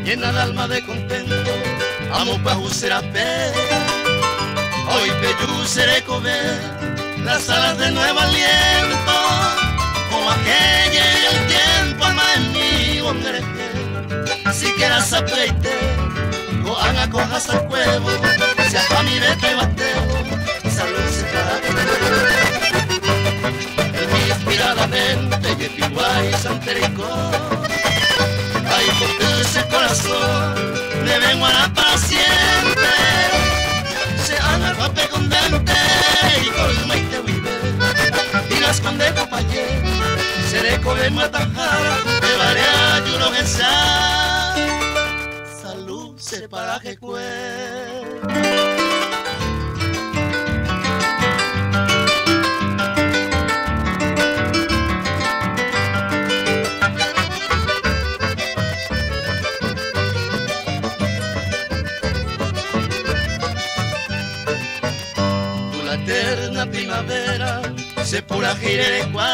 llena el alma de contento, amo pa' será pe. Hoy peyu seré comer las alas de nuevo aliento, como aquella el tiempo ama en mí, hombre. Si quieras apreite, o haga cojas al cuevo, si a mi vete bateo, salud se para el mi inspiradamente, y el piguay santerico. Ay, por ese corazón, me vengo a la para siempre. Se haga el papel con dente, y con maite vive. Y las conde compañé, seré comer matajara, me varé a yulo esa. Salud se para que cue. Eterna primavera se pura girerecua,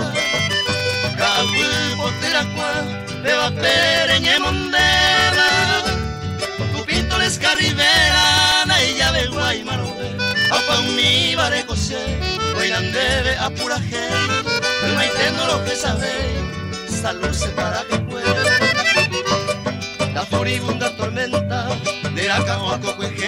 cabu boteracua, beba pereñe mondera, tu pinto les carribera, na ella de guaymarobe, apa uni barecose, oiran debe a pura gente, el maitendo lo que sabe, salud se para que puede. La furibunda tormenta de la cahuaco cueje,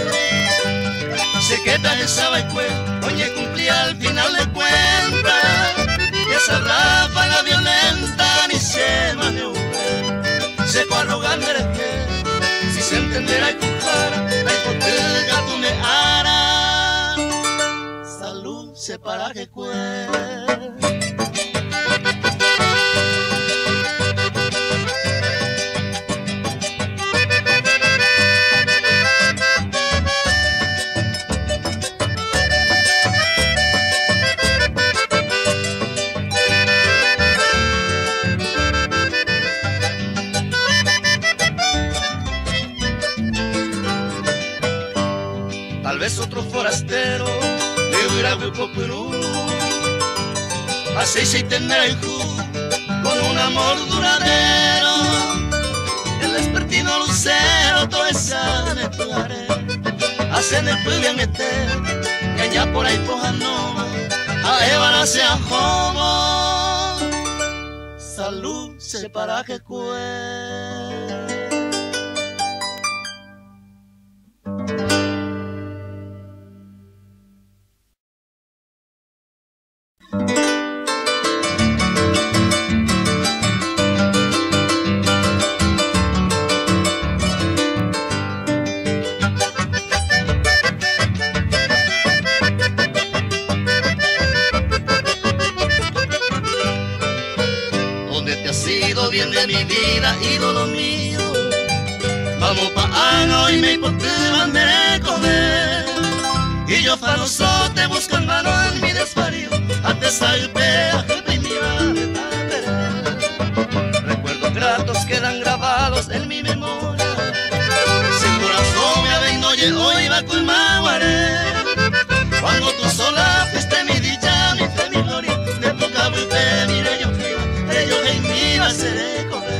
se queda esa baicue, oye cumplía al final de cuentas, y esa ráfaga violenta ni se maniobra, se fue arrogando el que, si se entenderá y cujara, la hipoteca tú me hará, salud se para que cue. Tal vez otro forastero le hubiera vuelto Perú, así se tendrá el con un amor duradero. El despertino lucero todo esa me pegaré, hacen el pueblo a meter, que allá por ahí pojan no, a Eva sea jomo, salud se para que cue. Viene mi vida, ídolo mío. Vamos pa' Ano y me hipoteban de comer. Y yo fanosote buscan mano en mi desvarío, antes al peaje de mi madre. Recuerdos gratos quedan grabados en mi memoria. Ese corazón me avenoye hoy va con maguaré. Cuando tú sola fuiste mi dicha, mi fe, mi gloria. De tu cabo y te miré yo en mí va a ser comer.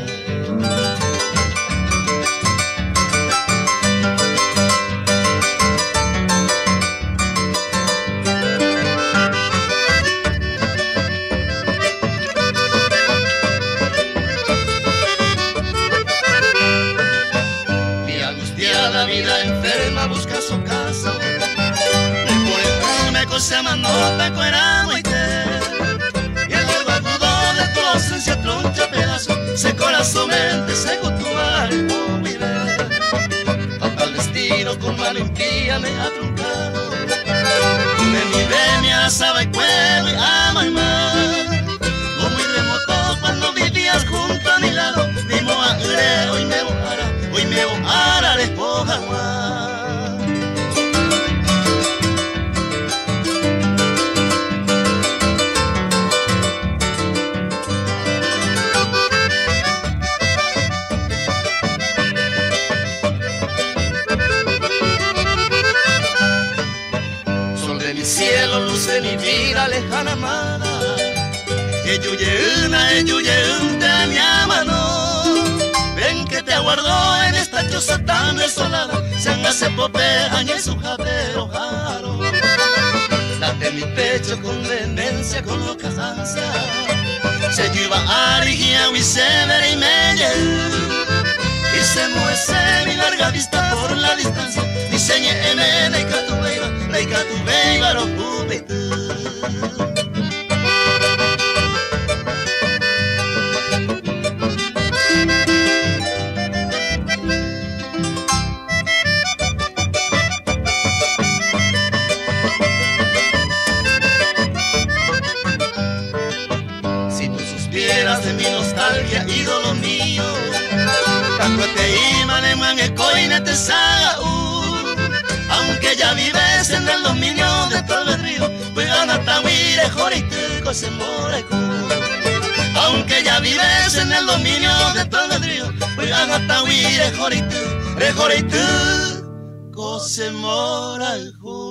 Mi angustiada vida enferma busca su casa. Me pone una cosa manota, cueramo y te. Ausencia troncha pedazo, se corazón mente, se cultura el viver. Fatal destino con mano impía me ha truncado. De mi venia sabe cuero y ama y más. No muy remoto cuando vivías junto a mi lado. Ni moaré, hoy me voara, despoja más. Cielo, luz de mi vida lejana amada, que yuye una te mi amano, ven que te aguardó en esta choza tan desolada. Se han hace popeja y su japero jaro. Late mi pecho con demencia, con loca ansia. Se lleva a Rigia y se verá y me y se muece mi larga vista por la distancia. Diseñe en leika tu beiba, lo pupete. Si tú suspieras de mi nostalgia, ídolo mío, tanto te iman en mangecoine te saga, aunque ya vives en el dominio de todo el río, pues gana tahuire, jorite, cose moreco. Aunque ya vives en el dominio de todo el río, pues gana tahuire, jorite, cose moreco.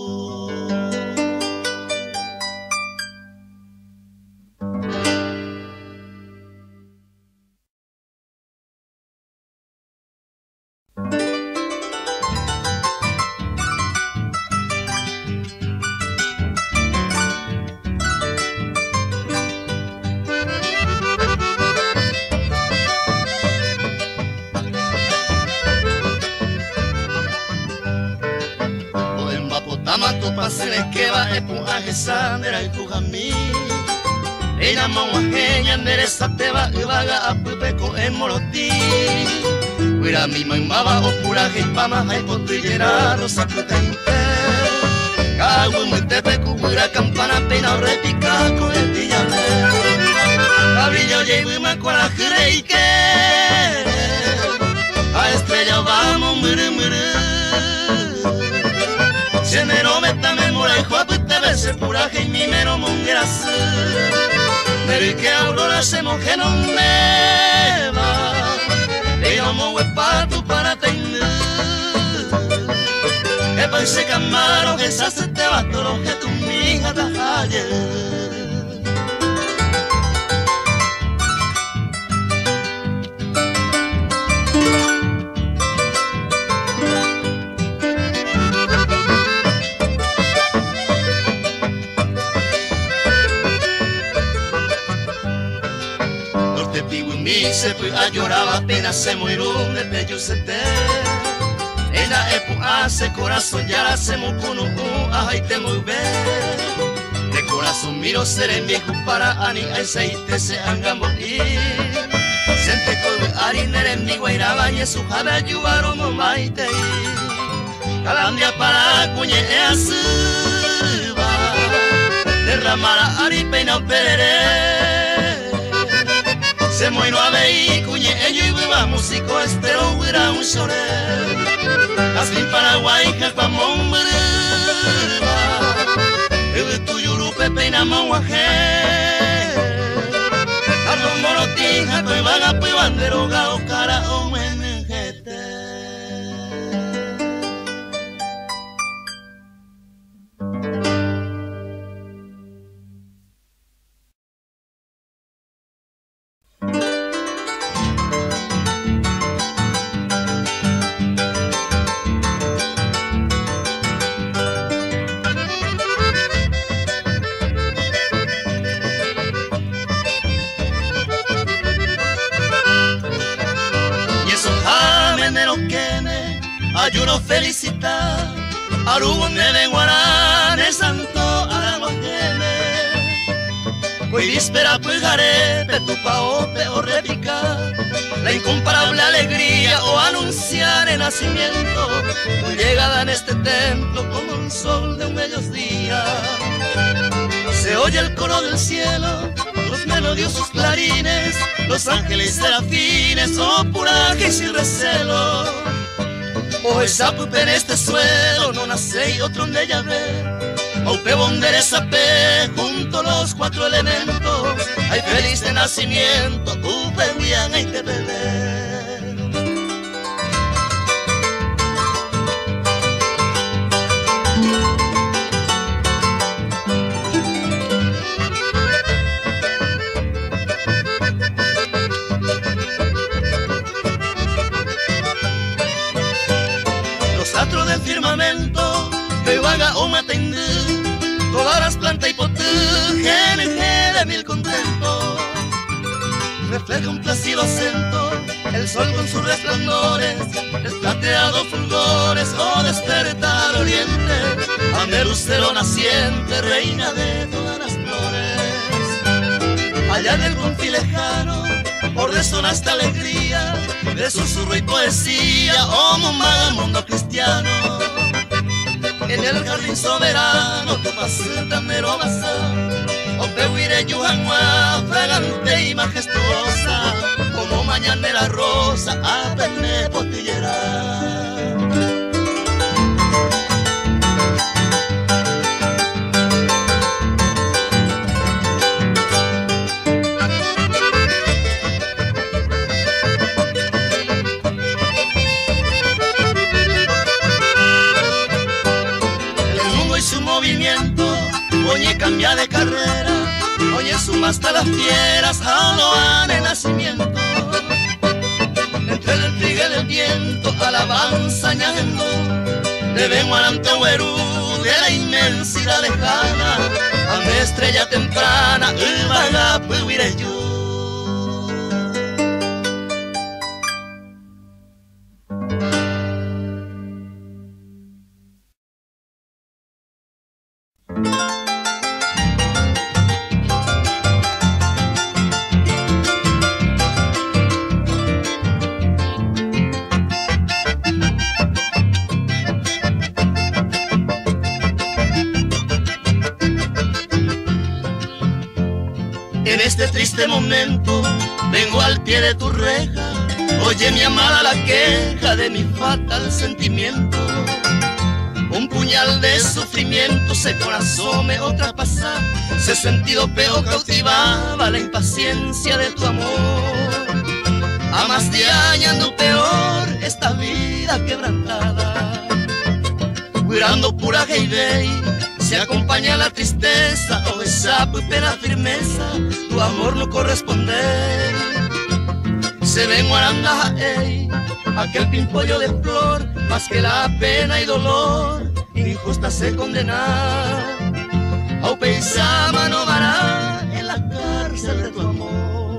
Tu pasele que va a empujar sandera y jujamí. Ella mauajeña endereza te va y vaga a pupeco en morotí. Huira mi mamaba o pura jipama hay potillera rosa putente. Cago muy tepeco huira campana pena repica con el tillame. Cabrillo llevo y me cuara jure y que a estrella vamos mure. Se me no meta memora y juapu te bese pura que mi mero mongrasa. Pero que aurora se moje no me va. Y no me huepa tu para tener. Que pensé camaro que se hace te va todo lo que tu mija te falle. Se fue a llorar apenas se murió de pello se te. En la época se corazón ya la se mocono ay te muy bien. De corazón miro ser en viejo para ani ay seite se anga morir. Sente con harinere en mi guairaba y su jave ayudaron momaite. Calandria para cuñe asuba. Derramara ari peina perere. Se muero a ver cuñe ello y beba músico estero huira un chore. Así Paraguay japa mombreva. El tuyo lupe peina mauaje. Arlo morotín jato y vaga pues bandero gao cara o menjete. Ayuno felicitar Arubo neve guarane santo aramojene. Hoy víspera pulgaré petupa o repicar la incomparable alegría o anunciar el nacimiento. Tu llegada en este templo como un sol de un mediodía. Se oye el coro del cielo, los melodiosos clarines, los ángeles serafines, oh puraje y sin recelo. O esa pupe en este suelo no nace y otro donde ya ve. O pe bondere sape junto los cuatro elementos. Hay feliz de nacimiento, pupe bien hay que beber. vaga o matendú, todas las plantas y potú, GNG de mil contentos. Refleja un plácido acento, el sol con sus resplandores, plateados fulgores, oh despertar oriente, a mi lucero naciente, reina de todas las flores. Allá en el confín lejano, por resona esta alegría, de susurro y poesía, oh mamá del mundo cristiano. En el jardín soberano, tu pasita mero basa, o pehuire yujanua, fragante y majestuosa, como mañanera rosa, apene potillera. Oye, cambia de carrera, oye, suma hasta las fieras, aloan el nacimiento. Entre el trigue del viento, alabanza añadiendo, de Benguaranto Huerú, de la inmensidad lejana, a mi estrella temprana, el vagapu huireyu. En este triste momento vengo al pie de tu reja, oye mi amada la queja de mi fatal sentimiento. Un puñal de sufrimiento se corazón me traspasaba, se sentido peo cautivaba la impaciencia de tu amor. A más de añando peor esta vida quebrantada, cuidando pura heibei, se acompaña la tristeza, o esa pena firmeza, tu amor no corresponde. Se ven guarandaja, aquel pimpollo de flor, más que la pena y dolor, injusta se condena. Au peisama no vará en la cárcel de tu amor.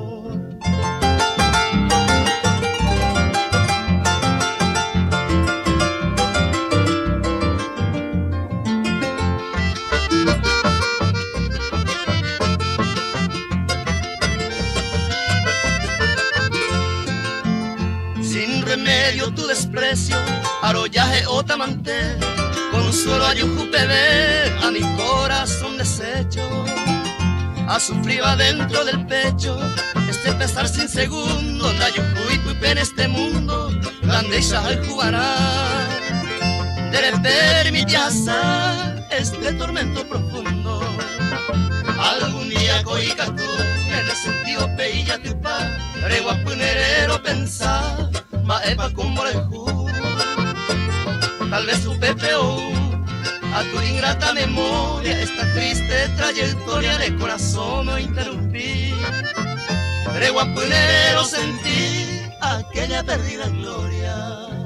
Remedio tu desprecio, arollaje o tamante, consuelo ayujupebe a mi corazón deshecho. A sufrir adentro del pecho este pesar sin segundo, la yujuipuipe en este mundo, grande y sahal jugará. Debe permitir este tormento profundo. Algún día coicatú, en el sentido peilla tu pa, reguapunerero pensar. Maepa como lejú, tal vez su pepeo, a tu ingrata memoria, esta triste trayectoria de corazón me interrumpí. Reguapunero sentí aquella perdida gloria.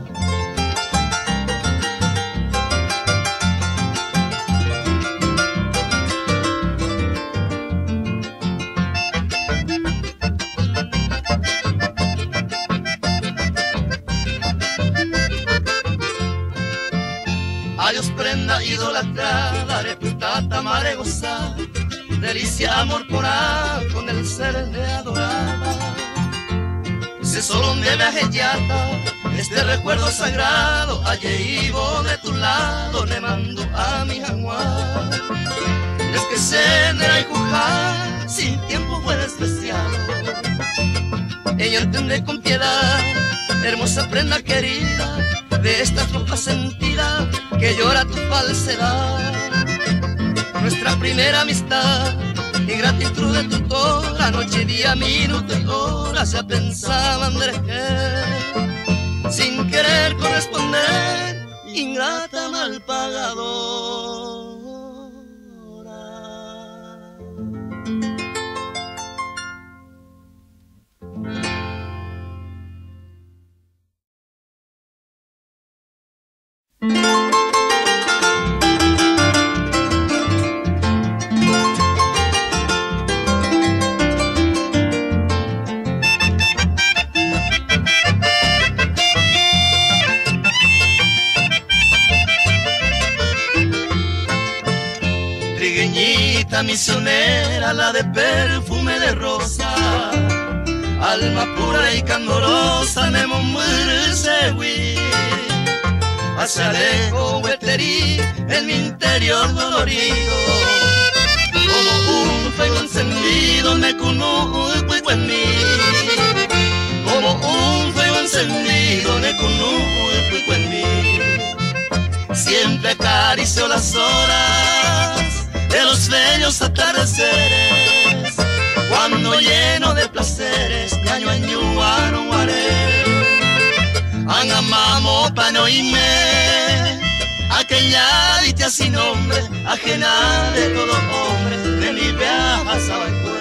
Adiós prenda idolatrada, reputata mare gozada, delicia amor porá con el ser de adorada. Se solo debe ajeyata, este recuerdo sagrado, allí de tu lado, le mando a mi jaguar. Es que sendera y jujar, sin tiempo fue despreciado. Ella entiende con piedad, hermosa prenda querida, de esta tropa sentida que llora tu falsedad. Nuestra primera amistad y gratitud de tutora, noche, día, minuto y hora se pensaban de sin querer corresponder, ingrata mal pagadora. traicionera, la de perfume de rosa, alma pura y candorosa, Nemo Mursewi. Pasaré hueterí en mi interior dolorido, como un fuego encendido me conozco en mí, como un fuego encendido me conozco en mí. Siempre acaricio las horas de los bellos atardeceres, cuando lleno de placeres, ñaño añu aruaré. Angamamo panoime, aquella dicha sin nombre, ajena de todo hombre, de mi viaja Sabaicue.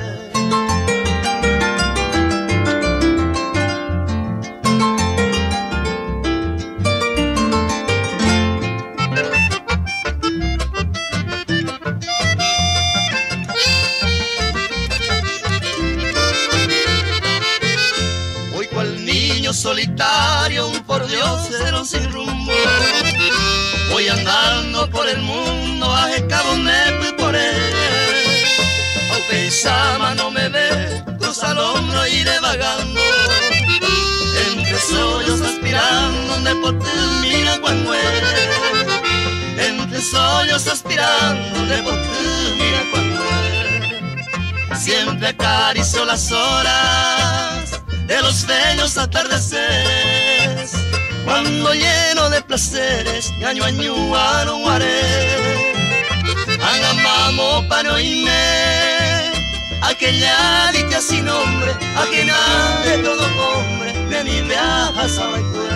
Solitario, un por Dios cero sin rumbo, voy andando por el mundo, aje cabonepe por él. Aunque Sama no me ve, cruza el hombro iré vagando, entre sollos aspirando, donde por ti mira cuando muere. Entre sollos aspirando, donde por ti mira cuando muere. Siempre acaricio las horas de los bellos atardeceres, cuando lleno de placeres, ñaño añu aruaré. Angamamo panoime, aquella dicha sin nombre, ajena de todo hombre, de mi viaja Sabaicue.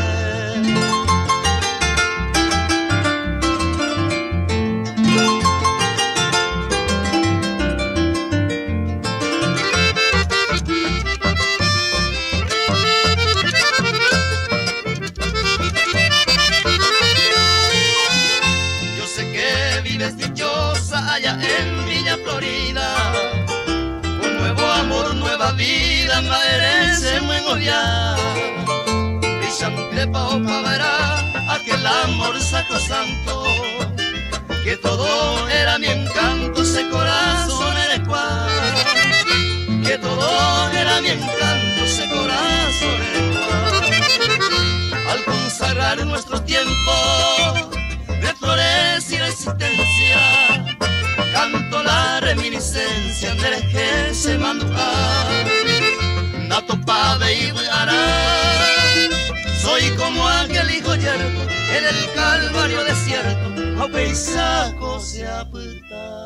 Allá en Villa Florida, un nuevo amor, nueva vida, merece en Ollá. Brillante pa verá aquel amor sacrosanto, que todo era mi encanto, ese corazón era cual, que todo era mi encanto, ese corazón era cual. Al consagrar nuestro tiempo de flores y resistencia, canto la reminiscencia del eje se manduja, nato pave y bugará. Soy como aquel hijo yerto en el calvario desierto, a paisaco se apuesta.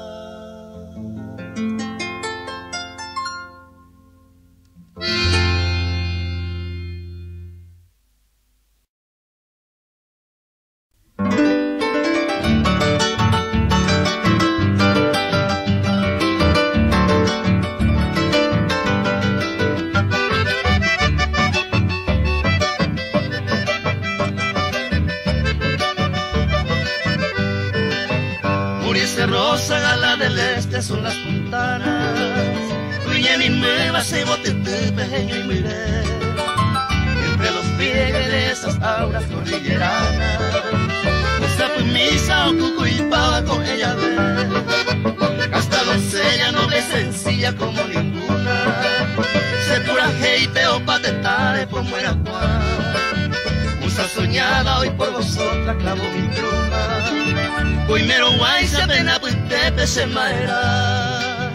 Rosa gala del este son las puntanas, fluye mi nueva se bote pequeño y miré entre los pliegues de esas auras cordilleranas. Nuestra misa o cuco y pava con ella ve, hasta doncella noble sencilla como ninguna, se pura jeite o patetare por muera Juan. Musa soñada hoy por vosotras clavo mi pluma, Cuimero guay se pena pues tepe se maera.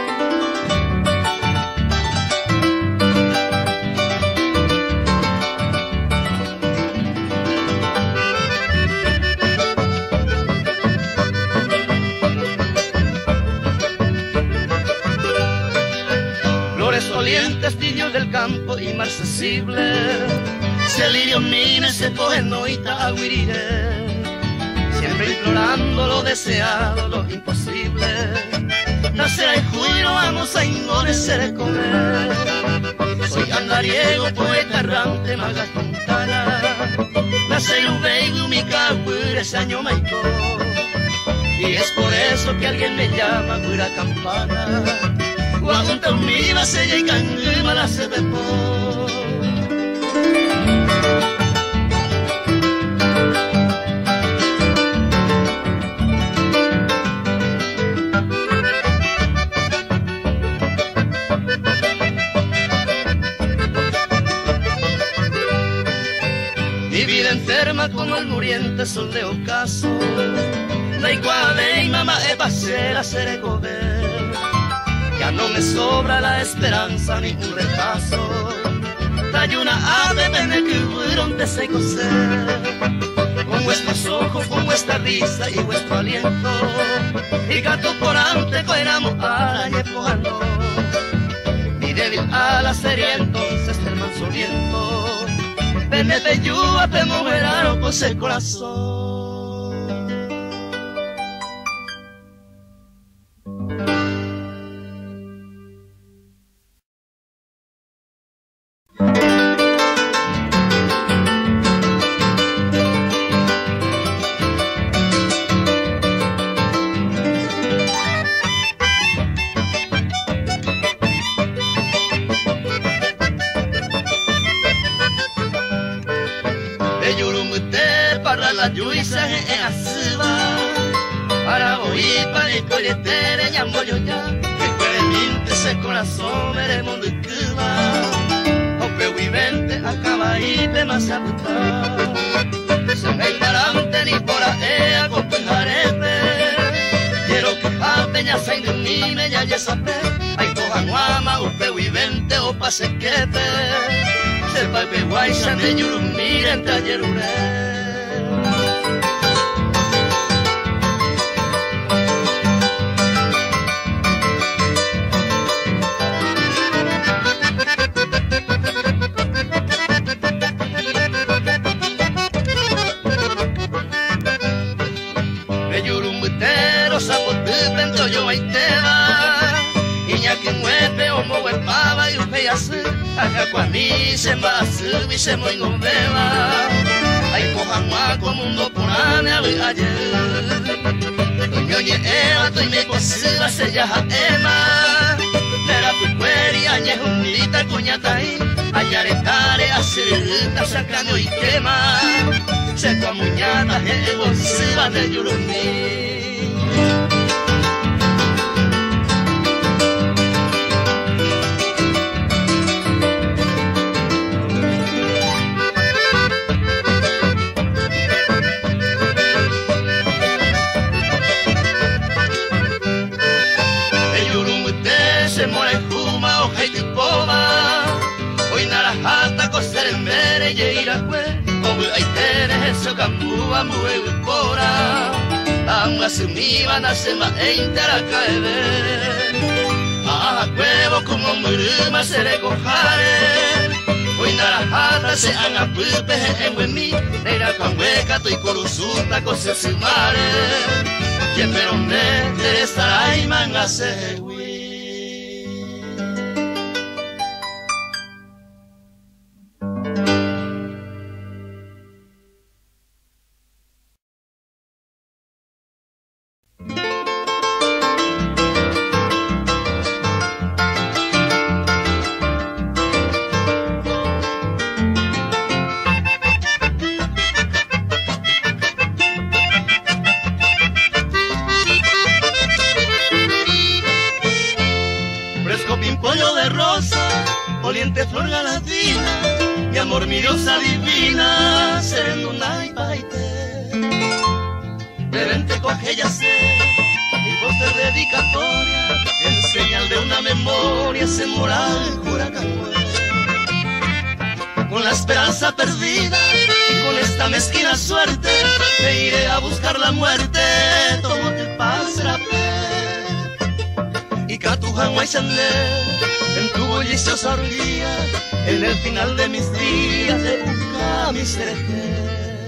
Flores olientes, niños del campo y marcesible, se lirio mine, se coge noita aguirire, siempre implorando lo deseado, lo imposible. Nacerá en julio, vamos a engordecer con él. Soy andariego, poeta errante, maga fontana. Nace Lubeigu, mi cahuire, saño maico. Y es por eso que alguien me llama pura campana. Guagunta univa, se llega en la se depó. enferma como el muriente sol de ocaso. La iguale y mamá es pasera seré comer. Ya no me sobra la esperanza ni un retazo. Hay una ave pene que fueron de se coser. Con vuestros ojos, con vuestra risa y vuestro aliento. Y gato por ante coeramos a la yepojano. Mi débil ala sería entonces el manso viento. Pene de lluvia te moverán por ese corazón. La yuisa es asiva para oír para el coletere llamo yo ya que coherente ese corazón mere mundo y cuba ope vivente acaba y te más aputar se me ignorante ni por ahí con tu jarete quiero que peña se indemnime ya ya sabe hay cojan guama ope vivente o pase quete se va pe guaysa de yurumire en tallerure. Yo ahí te va, y ya que mueve o mueve pava y usted ya se haga con mí se va a subir se muy no beba, ahí cojan más como un do por ane a ver ayer, doño ye eva tu y me cosida se ya ema, era tu cueri añe juntita coñata ahí, ayaretare acerita sacando y quema, se comuñata ego se va de yurumí. Cambua mueve pora, anga se univa na sema entera caebe. A huevo como muruma se le cojare. Hoy narajata se anga pupe en wemi, negra con hueca tu y corusuta cose sumare. Que pero ne estará y manga se flor galatina, mi amor, mi diosa divina, serendo una y baite. De vente coge ya sé, mi voz de dedicatoria, en señal de una memoria, se moral huracán. Con la esperanza perdida, con esta mezquina suerte, te iré a buscar la muerte, todo te pasará. Y Catujan Guaychandé, en tu bulliciosa orilla, en el final de mis días de buscar mi seré.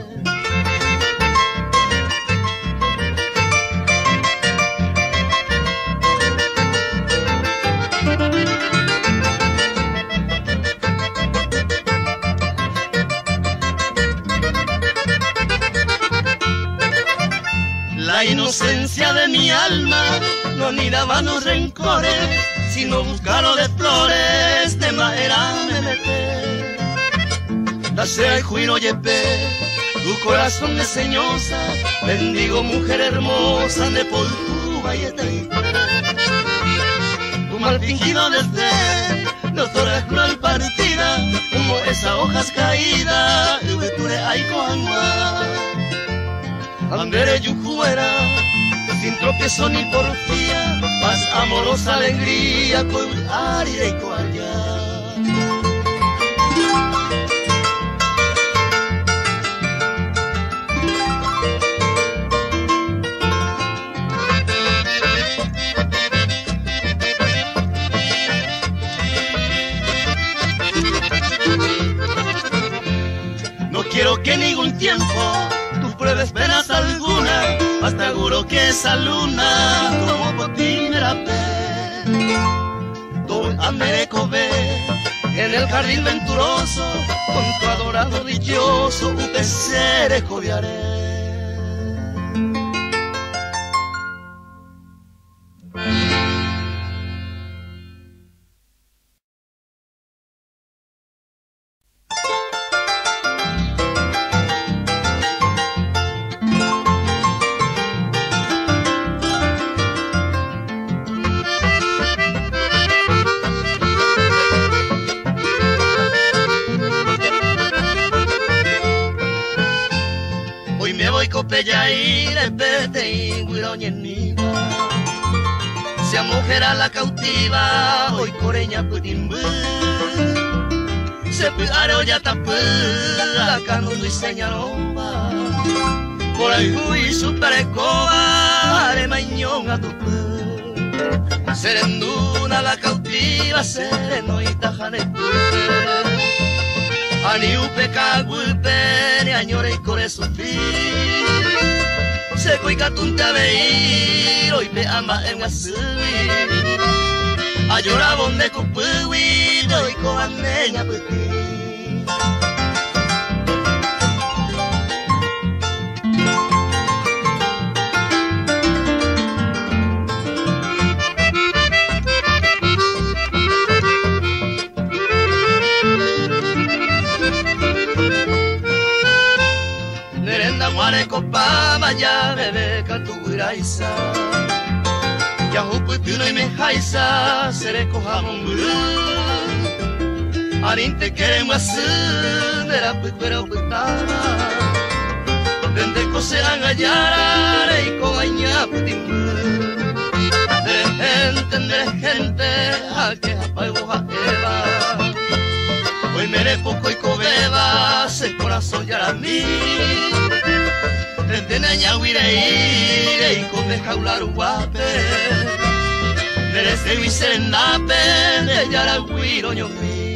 La inocencia de mi alma no anidaba los rencores, sino buscaron de flores de madera me meté. La sea y juiro yepe, tu corazón de señosa, bendigo mujer hermosa de por tu valleta y tu mal fingido desdén, no toda cruel partida, como esas hojas caídas, y tú le hay con Andere yujuera, sin tropiezo ni porfía, paz, amorosa alegría, con aire y coalla. No quiero que ningún tiempo tú pruebes penas alguna, mas te aseguro que esa luna como por ti me la ve. Todo amereco ve en el jardín venturoso, con tu adorado dichoso, un pesere joviaré. Copellaire, pete y guiroñeniva. Se mujer a la cautiva, hoy coreña putimbu. Se puaro ya tapú, acá no diseña lomba. Por ahí fui super escoba, are mañón a tu pu. Serenduna la cautiva, sereno y tajane ani upe cagupe, ni añore y core sufrir. Se cuica tunta veir, hoy pe ama en asui. A llorar bonde cupuwi, doy coaneña puti. Mare copa maya bebe cantuiraisa ya huputuno y mejaisa sere cojamon buru arinte queremos de la puquera putana vende coserán allá y cogaña putimbu de gente a que apaiboja eva hoy mere poco y cobeba se corazón ya a mí Tenanya wirei y come jaular guape merece mi serenape de yara guiro ñomi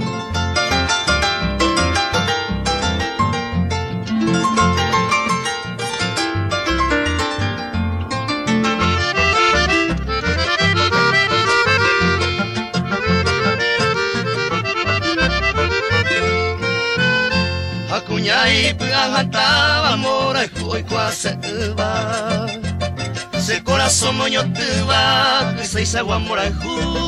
Acuñai pagantaba mora y hoy cuase va se corazón moño tuba que se hizo guamora y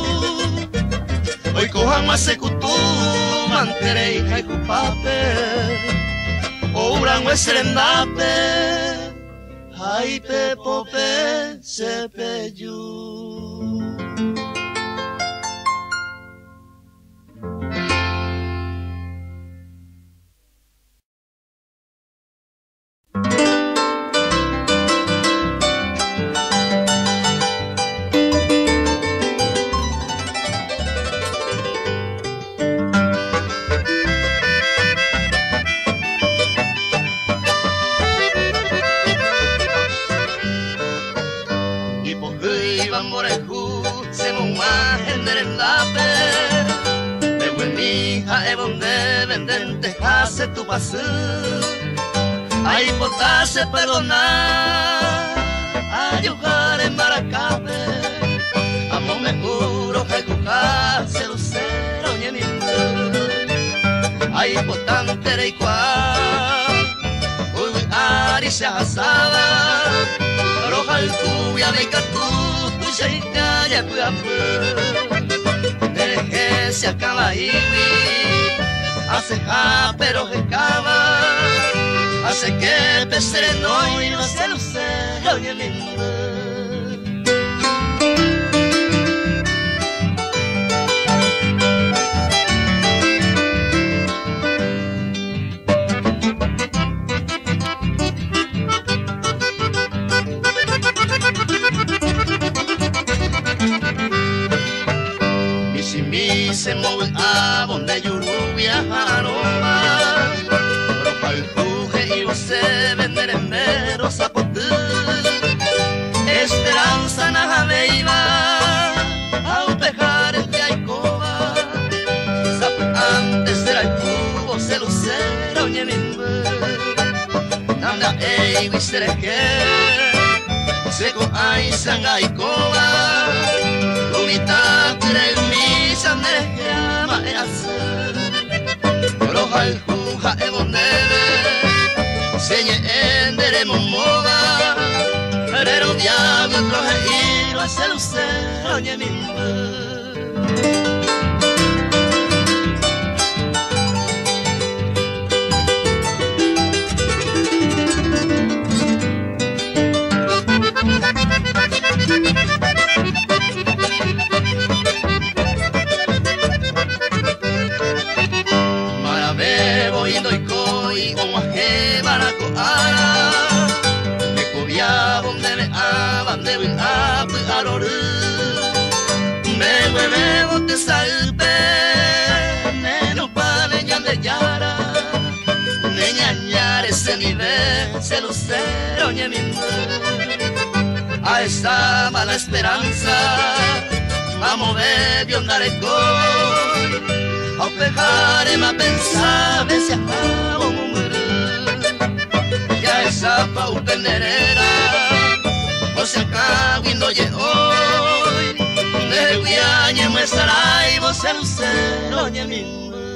hoy cojan más se cutu mantere y caico pape o uran we serendape ay pepope se peyu. Hace tu paso, ahí potase perdonar, ayudar en Maracabe, amo me juro que se lucero y ahí potante y cual, uy ari se asaba, roja el cubia de catu, tu cheita ya deje se acaba ahí. Hace ja pero que cava, hace que pesere no y no se luce, oye lindo. oñe mimbu nanda ei wisereke seko ai sangai koa kumita kurei misa nereke ama easu rohai huha ebonere senye endere momoba pero diablo troje iro hacia el lucero oñe mimbu. Se lucero oñe mimbu a esta mala esperanza a mover y andare coi a pegare ma pensare se a muere y a esa paupenerera o se acaba y no hoy de guiañe muestra y vos se lucero oñe mimbu.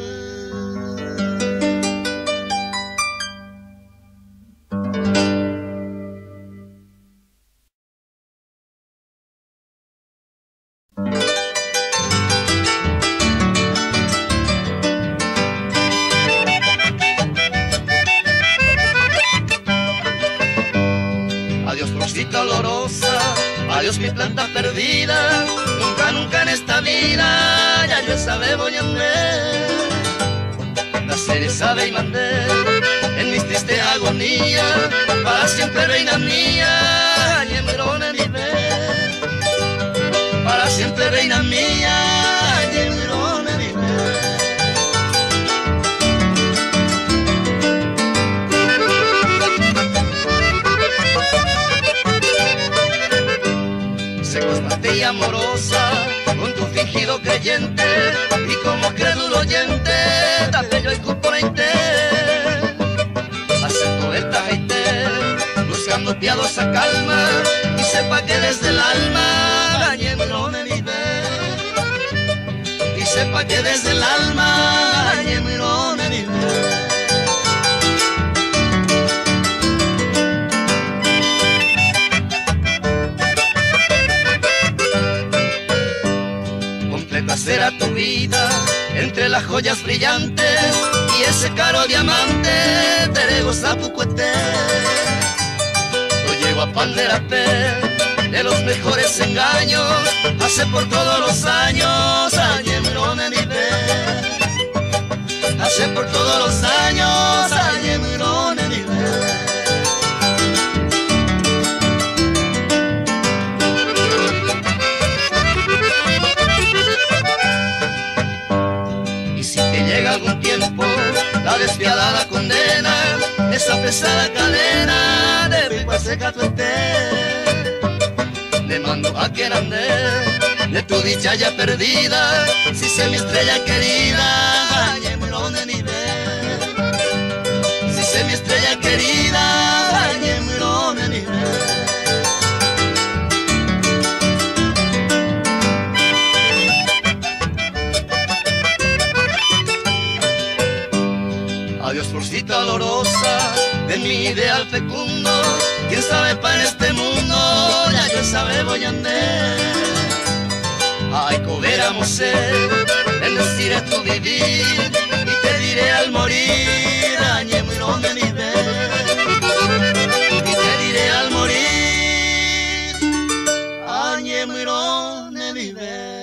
Adiós mi planta perdida, nunca en esta vida, ya yo sabe voy a andar. Nacer y sabe y mandé, en mis tristes agonías, para siempre reina mía, ñembrona mi ver. Para siempre reina mía, ñembrona mi ver. Y amorosa con tu fingido creyente y como crédulo oyente date yo el componente acepto el tajaité buscando piadosa calma y sepa que desde el alma ñembrone vive y sepa que desde el alma ñembrone vive. Será tu vida entre las joyas brillantes y ese caro diamante te debo sapucuete. Lo llego a panderapé de los mejores engaños, hace por todos los años añembrone mi ver. Hace por todos los años añembrone mi ver. Algún tiempo la despiadada condena, esa pesada cadena de pipa seca tu le mando a que ande de tu dicha ya perdida, si sé mi estrella querida, ñembrone ni ver. Si sé mi estrella querida, ñembrone ni ver. Adiós florcita olorosa de mi ideal fecundo, quién sabe para este mundo, ya yo sabe voy a andar. Ay, coberamos ser, bendeciré tu vivir y te diré al morir, ñembrone mi ver. Y te diré al morir, ñembrone mi ver.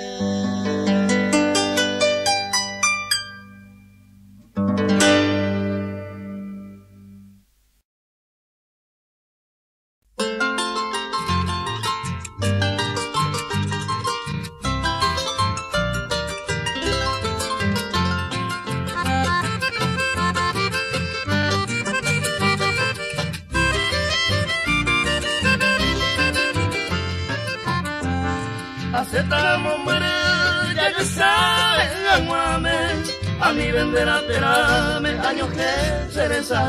Aceptamos morir, ya yo saben, aguame, a mi vender a perame, años que cereza.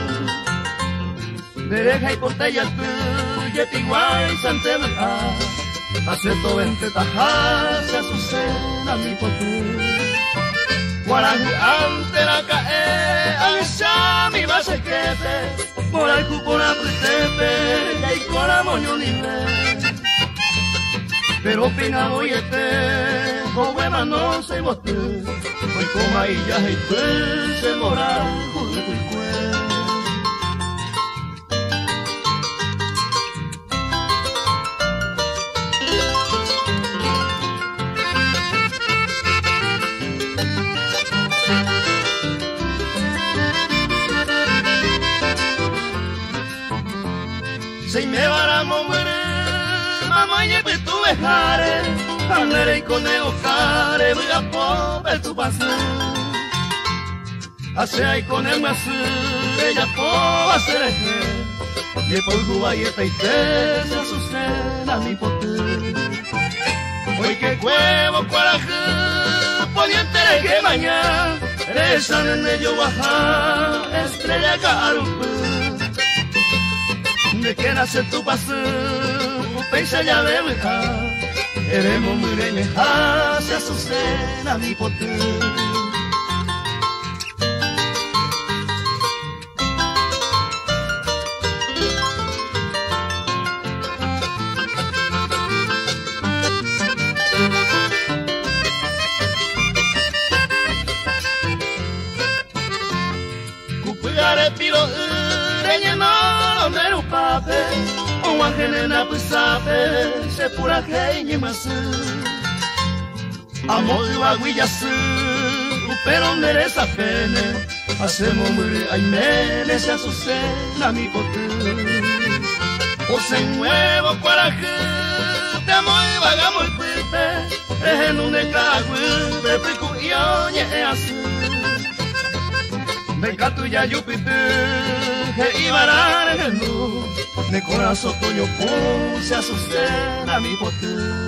Derecha y portella tu, yetiguay, santemera, acepto 20 tajas, se azucena mi potú. Guarajú ante la cae, ancha mi base quete, por el cupo la prestepe, y con la moño libre. Pero pina voy hueva no se bote, hoy con maillas y pues se moral, joder, si me varamos mamá y pues tú dejare, andare y conejo care, voy a pobre tu paso. Hace ahí con el más, ella puedo hacer el y por Cuba y esta y te se azucena mi pote. Hoy que huevo cuaraje, poniente que mañana, rezan en ello baja, estrella carupe. De que nace tu paso, pensa ya de verdad, eremos muy reñeja, se azucena mi pote. Cupigare pilo, reñeno, mero pape, o angelena pusape, se pura que más. Amor y baguillas, pero merece pena, hacemos muy aimene, se azucena mi pote. O se muevo para que te amo y vagamos el pipe, es en un cago, de pico y oye así. Venga tú ya Júpiter, que iba a dar en el luz, de corazón tuyo puse a azucena mi pote.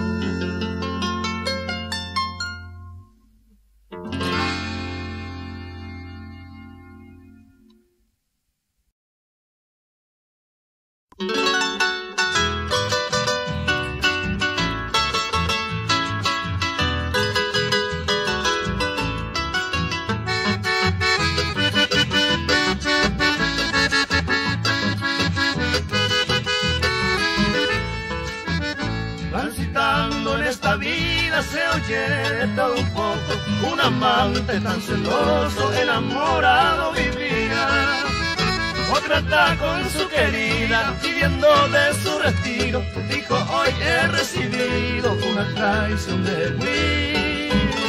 Transitando en esta vida se oye de todo un poco, un amante tan celoso, enamorado vivía. Otra está con su querida, pidiendo de su retiro, dijo hoy he recibido una traición de mí.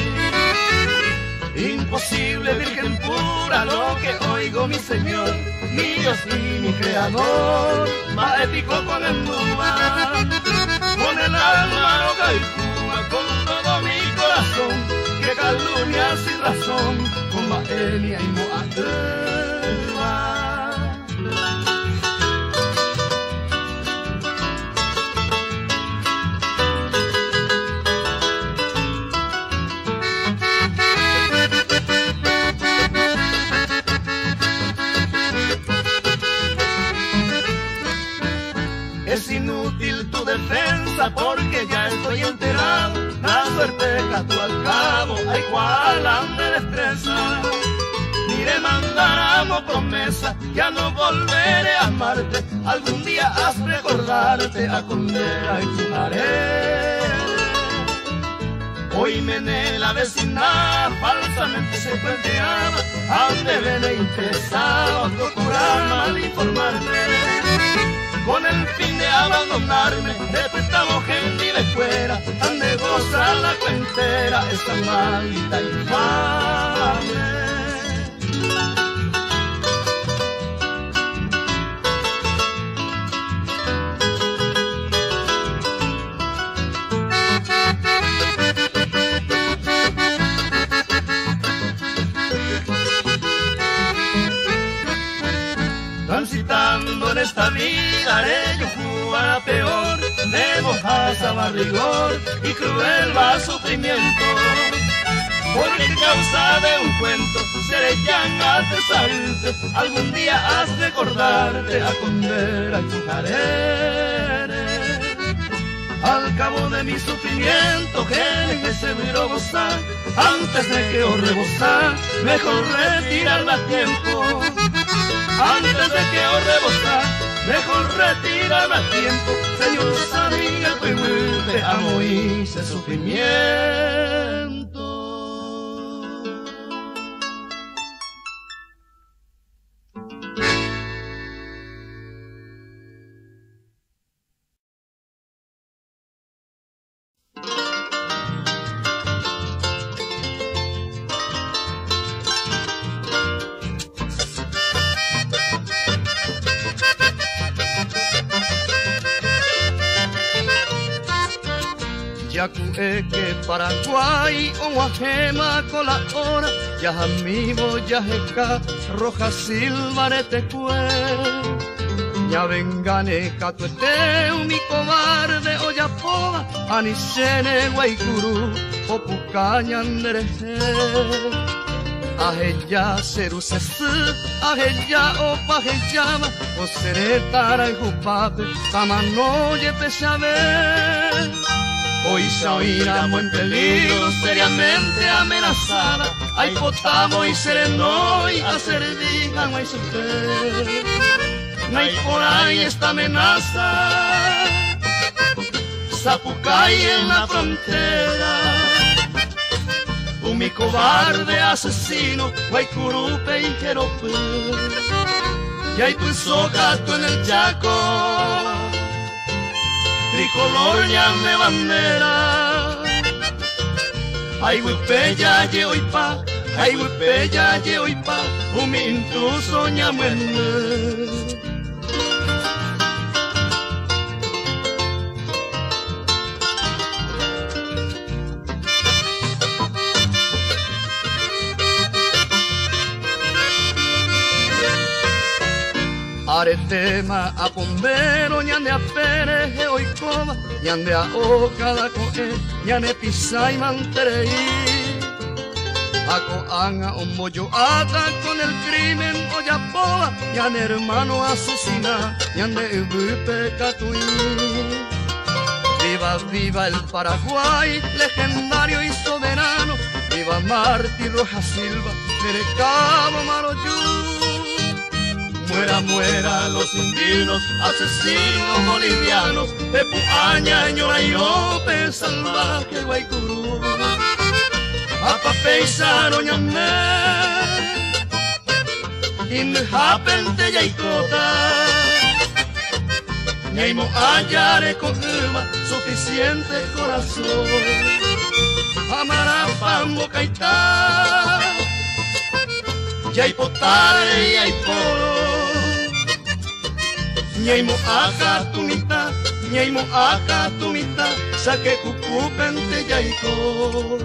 Imposible, virgen pura, lo que oigo mi Señor, mi Dios y mi Creador, más épico con el nubal. Con el alma loca y Cuba, con todo mi corazón, que calumnia sin razón, con Maenia y Moateva. Es inútil tu defensa porque ya estoy enterado, la suerte que a tu al cabo hay cual ande destreza. Mire mandaremos promesa, ya no volveré a amarte, algún día has recordarte a condena y tu haré. Hoy me la vecina falsamente se planteaba, ande bene interesado, procurar mal informarme. Con el fin de abandonarme, de préstamo gente y de fuera, han de gozar la cuentera, esta maldita infame. Transitando en esta vida haré yo jugar a peor, de mojaza va rigor y cruel va sufrimiento. porque causa de un cuento seré ya de salte, algún día has de acordarte a condera y pujarere. Al cabo de mi sufrimiento que se viro gozar, antes de que os rebosar, mejor retirarme a tiempo. Antes de que os rebosar, mejor retirarme a tiempo. Señor, sabía que te amo y ese sufrimiento. Yacué que Paraguay o Guajema con la hora, ya amigo, ya jeca, roja silbarete cue. Ya vengane catueteu mi cobarde o ya poba, anisene guaycurú o pucañan dereje. Ajeya serusesú, ajeya o pajeyama, o seretara y jupape, tamanoye pesabe. Hoy Shaoiramo en peligro, seriamente amenazada. Ay potamo y sereno y a servija no hay super. No hay por ahí esta amenaza. Zapucay en la frontera. Mi cobarde asesino, Guaycurupe y Jerope. Y hay tu gato en el Chaco. Tricolor llame bandera. Ay huipeya ye oipa, ay huipeya ye oipa, un intruso ñamuene. Aretema a pombero, ñande a pereje oikoma, ñande a ocada coe, ñande pisa y mantereí. Ako anga un mollo ata con el crimen oyapoa, ñande hermano asesina, ñande ubupe catuí. Viva, viva el Paraguay, legendario y soberano, viva Martí Roja Silva, Merecamo Maroyú. Muera, muera los indios, asesinos bolivianos, de Puaña, Ñora y Ope, salvaje Guaycurú. Apape y Saro ñamé, y me japente yaicota. Ñaimo ayare con Irma, suficiente corazón. Amarapambo caitá, yaipotare y yaiporo. Ñaimo acá tu mitad, ñaimo acá tu mitad, saque cucupente yaiko.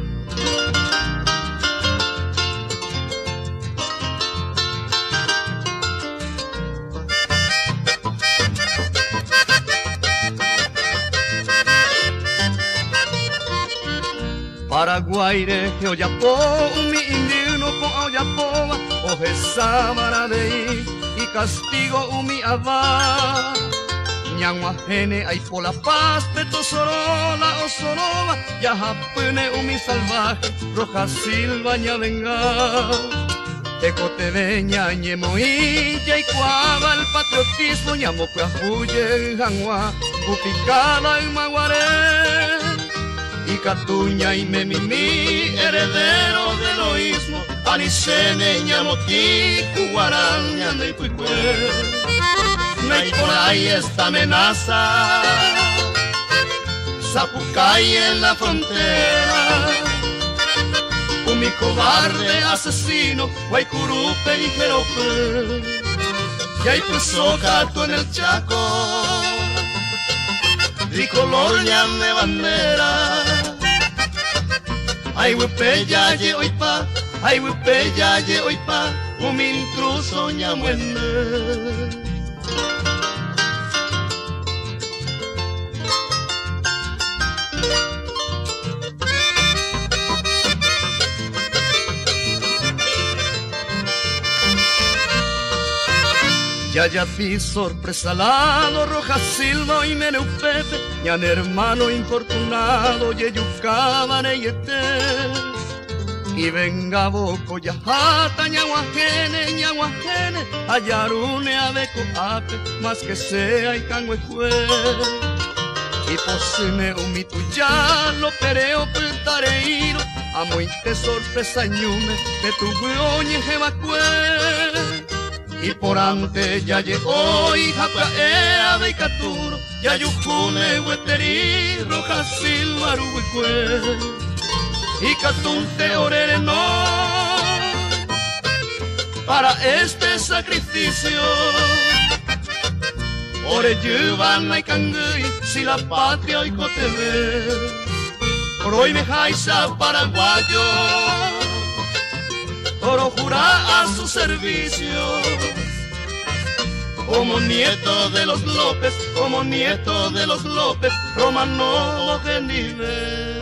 Paraguay de Oyapo, mi indígena po Oyapoa, oje sábara de ir. Y castigo umi ava ñanguajene ay por la paz peto sorola o soroba ya japune umi salvaje roja silva ña venga tecote veña ñemoí ya y cuava el patriotismo ñamo cuajuye jangua upicada en maguaré y catuña y memimi heredero del egoísmo anisene ñamotí cuguaraña de Ipuicue. No hay por ahí esta amenaza, Zapucay en la frontera. Mi cobarde asesino, Guaycurupe y Jerope. Y hay puso gato en el Chaco, tricolor llame bandera. Ay huipeya ye oipa, ay huipeya ye oipa, un intruso ñamuene. ya vi sorpresa lado, roja silva y meneu pepe, ñan hermano infortunado, yeyucabane y y venga boco ya jata, ñaguajene, ayarune abeco ape, más que sea y canguejue. Y posime umito ya lo pereo putareiro, amointe sorpresa ñume de tu hueoñe jebacue. Y por ante ya llegó y japaea de caturo, ya yujune hueteri, roja silva aruguicue. Y catunte orere no para este sacrificio. Ore yuvana y cangui, si la patria hoy te ve. Por hoy me jaisa paraguayo, oro jura a su servicio. Como nieto de los López, como nieto de los López, romano genive.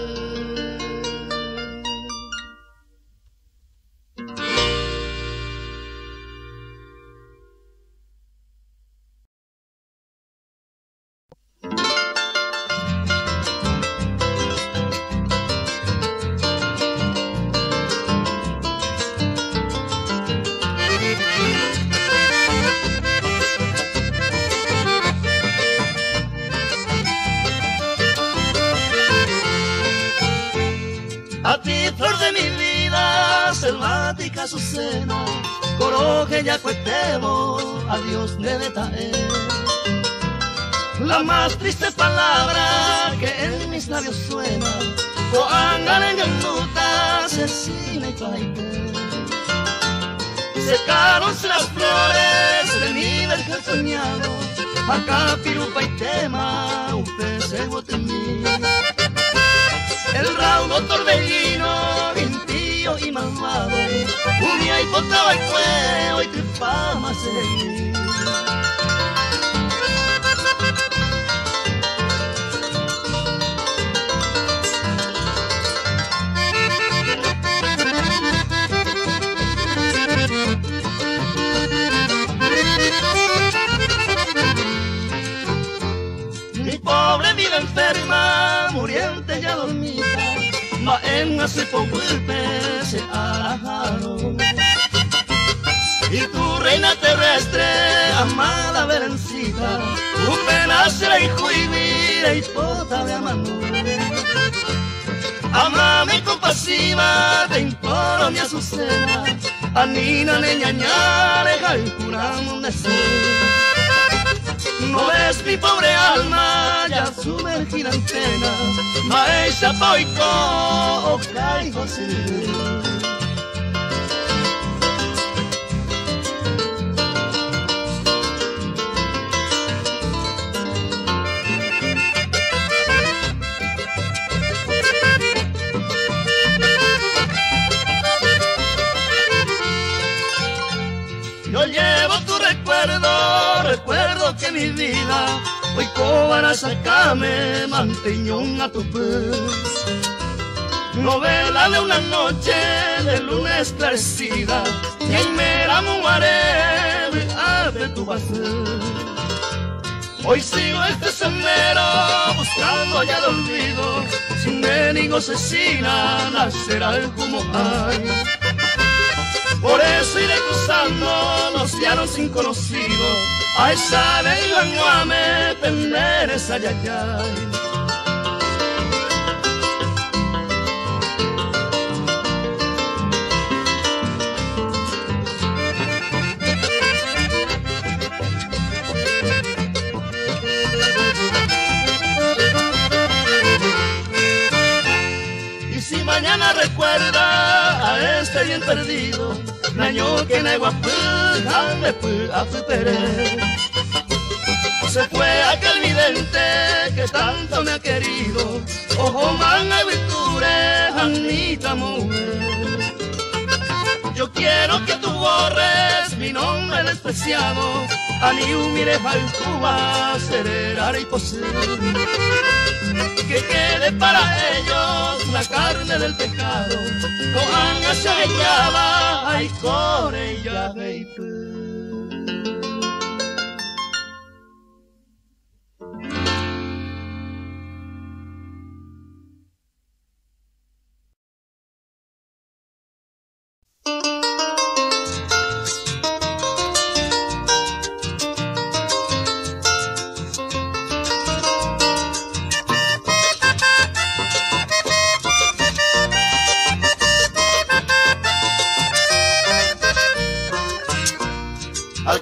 A ti, flor de mi vida, selvática Azucena, coroje ya cuetebo, adiós debe traer. La más triste palabra que en mis labios suena, coangale en luta, cecina y paite. Secáronse las flores de mi vergel soñado, acá pirupa y tema, un pesego temí. El raudo torbellino, impío y malvado, unía y botaba el cuello y tripaba a seguir. Mi pobre vida enferma, muriente ya dormida, ma en una se se arajaron. Y tu reina terrestre, amada Belencita, un pedazo y juivira y pota de amor. Amame compasiva, te imploro mi Azucena, anina neñañare, calculamos de ser. No ves mi pobre alma ya sumergida en pena, maestra poico o caigo sin. Yo llevo tu recuerdo que mi vida hoy cobra sacame manteñón a tu pez. Novela de una noche de luna esclarecida, y ahí me la muaré ave tu paseo. Hoy sigo este sendero buscando ya de olvido, sin mendigo asesina nacerá el humo hay. Por eso iré cruzando los llanos inconocidos, a esa de Ilanguame, Penderes, ayayay. Y si mañana recuerda a este bien perdido, naño que neguapú, se fue aquel vidente que tanto me ha querido, ojo man a virture, Anita mujer. Yo quiero que tú borres mi nombre despreciado, ani humire al Cuba, cererar y poseer. Que quede para ellos la carne del pecado, cojan hacia ella, ay, core ya, baby.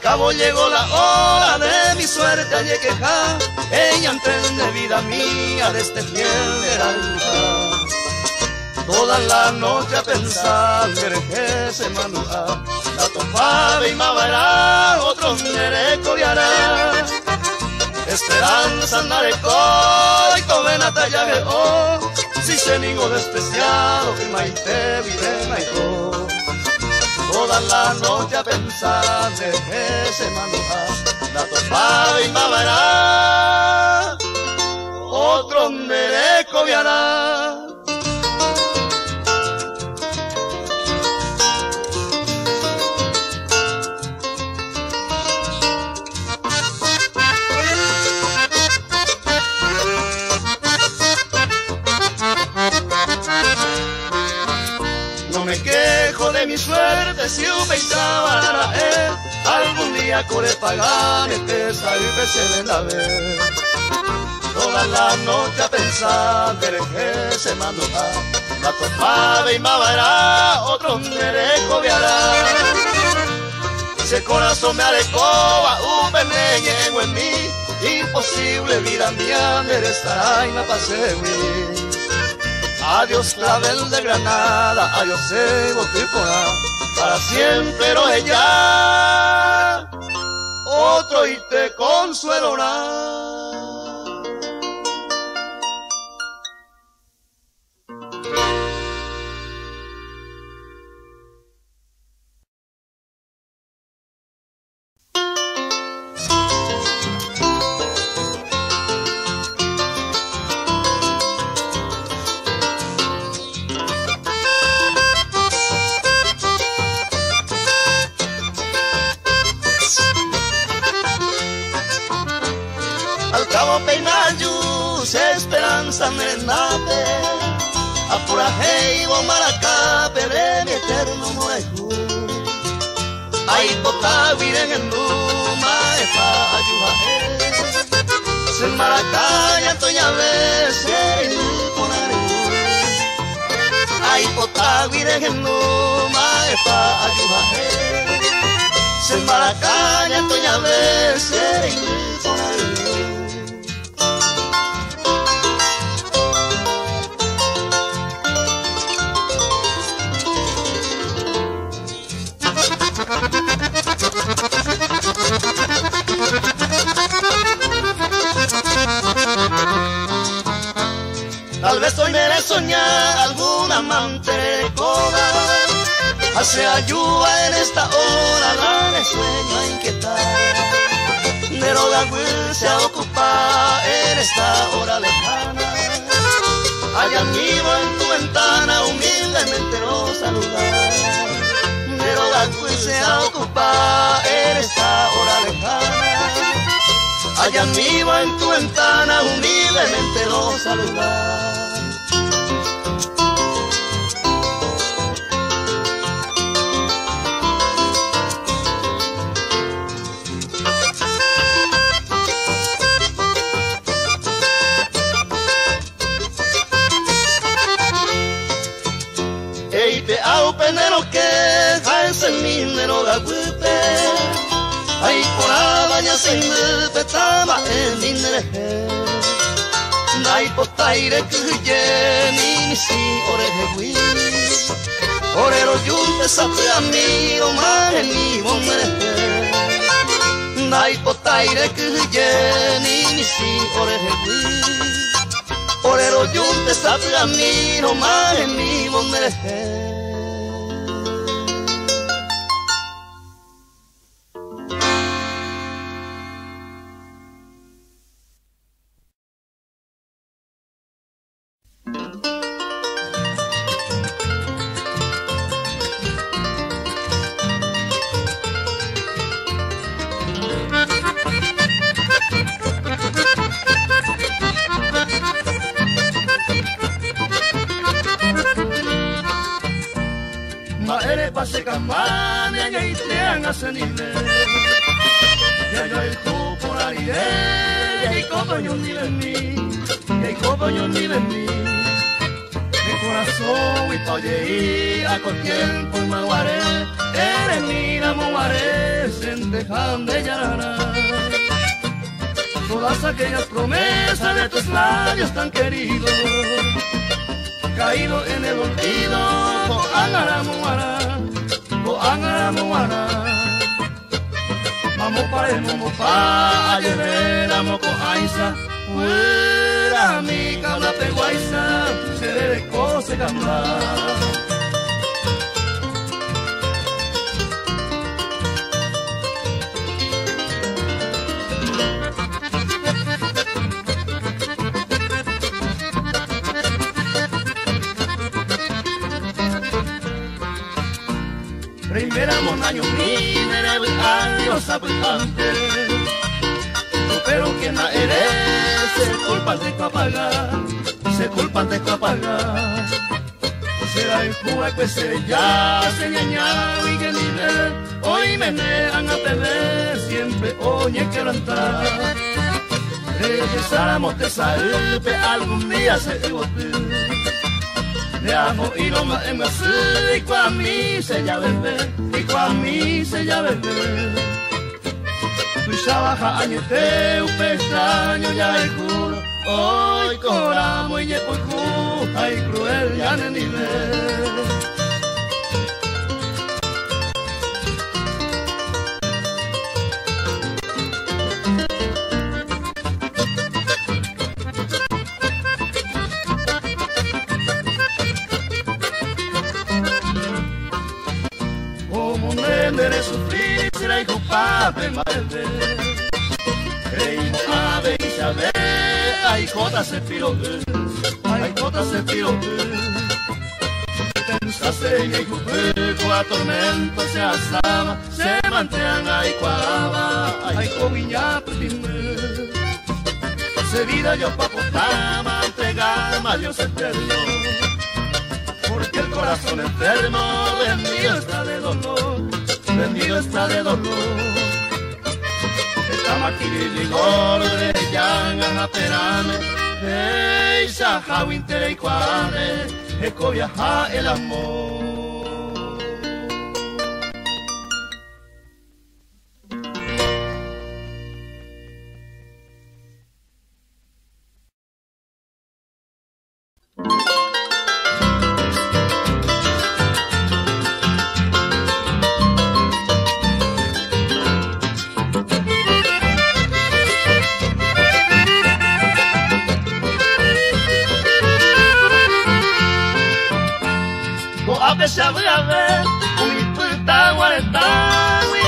cabo llegó la hora de mi suerte hay que quejar. Ella entiende vida mía de este fiel de la luna. Toda la noche a pensar que se manuja. La topaba y mavará, otros mereco viará. Esperanza nareco y covena talla veo. Si se nigo despreciado que maite vive maiko. Toda la noche a pensar de que se manuja. La topaba y mavará, otros mereco viará. Me quejo de mi suerte si un pensaba a él. Algún día corre pagar este salve se ven a ver. Toda la noche a pensar que se mandó a la topaba y mavará, otro mereco viará. Ese corazón me arecoba, un peneño en mí. Imposible vida mía, me estará y me pasé muy. Adiós clavel de Granada, adiós Botipoa, para siempre pero ella, otro y te consuelorá. Esperanza me nape, apuraje y maracape de mi eterno moejú. Ay, pota viren en luma, epa ayudaje. Se maracaya toya veces y ponaré. Ay, pota viren en luma, epa ayudaje. Se maracaya toya veces y ponaré. Tal vez hoy me soñar algún amante de coda. Hace ayuda en esta hora, la de sueño a inquietar. Pero la will se ocupa en esta hora lejana. Allá vivo en tu ventana, humildemente lo saludar. Pero la will se ocupa en esta hora lejana. Allá vivo en tu ventana, humildemente lo saludar. Ey, te au penero que jaes en mi nero da guipe. Ay, por la baña se me petaba en mi nereje. Ay, potaire que ye mi si oreje wi. Orero yunte sape a mi o man en mi bon nereje. Ay, potaire que ye mi si oreje wi. Orero yunte sape a mi o man en mi bon nereje. Maere pase campana ya itean a senile. Ya yo el cupo la iré, y como yo ni de mí, y como yo ni de mí. corazón y oye a con tiempo y maguaré, eres mira moguaré, sentejan de yarana. Todas aquellas promesas de tus labios tan queridos, caído en el olvido, coangara moguara. Vamos para ayer amo con aisa, fuera mi cabla peguaisa, se debe cose gamba. Primera monaño minera años abundante, pero que na eres se culpan de apagar, se culpan de apagar. Será el cuba que se ya se ñañao y que nivel hoy me negan a perder siempre oye que levantar. Regresáramos de salve algún día se bote. Te amo y no más en y con mí se ya bebé, y con mí se ya bebé. Tu ya baja año te un pestaño ya el juro, hoy coramo y llevo el juro, ay cruel ya no ni ver. De sufrir será hijo pape madre, creímos ave y saber, ay jota se piro, ay jota se piro. Pensaste en el cuerpo a tormento se asaba, se mantean ay cuava, ay coviña putime. Se vida yo papotama, entregama Dios eterno, porque el corazón enfermo vendido está de dolor. Vendido está de dolor. Estamos aquí de rigor, de llagan a perame, de Isaja, Winter y Cuare, eco viaja el amor. Sabe a ver, un puta guaretawi.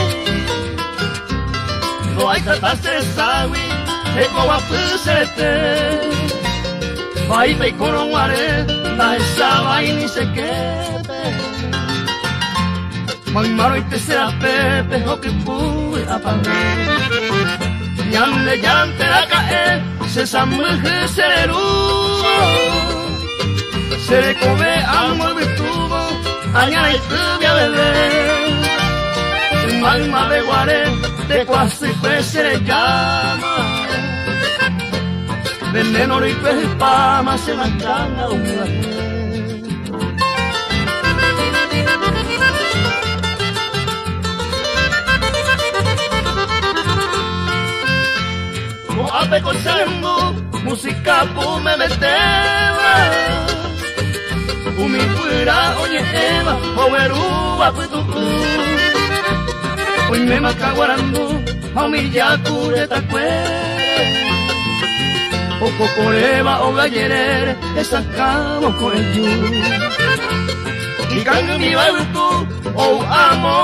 No hay tratas de sawi, ego guapusete. Vai pe coronguare, la esa vai ni se quepe. Mai maro y te será pepe, o que pude apagar. Yamle yante la cae, se samuje seru. Se le come amor virtudo. Añana y tubia bebé, el alma de guaré, de cuasi pues se le llama. Veneno y pues pama se mancan a un mujer. Como ave con sango, música pu me meteba. Umi pura oye eva, oweruba putu. Hoy me macaguarando, a mi yacure tacue. O cocoreba o gallerere, sacamos con el yu. Y canga mi babutu, o amo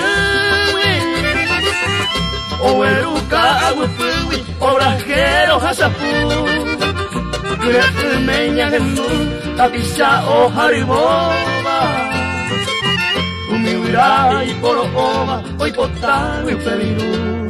o eruca aguapuwi, o rajero hasapu. Crece meña genú, tapisa o hariboba. Umi uira y poro ova, hoy potano y pevirú.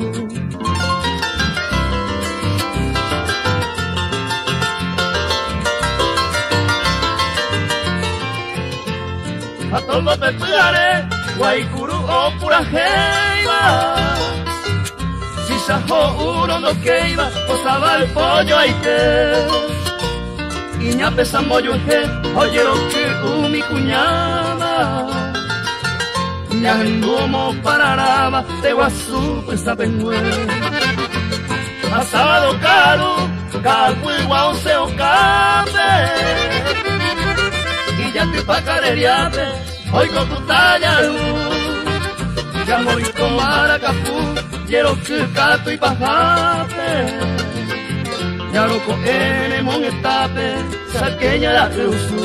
A todo te pegaré, guaycuru o pura jeiba. Si sajo uno no que iba, posaba el pollo ahí que. Iña pesamo yo que oye lo que mi cuñada Ña como pararaba te guasu pues a penguel Pasado caro calvo igual se o café Y ya te pa careriate hoy con tu talla Ya morí con maracapú quiero que cato y bajate Ya lo coge mon estape, saqueña la cruzú.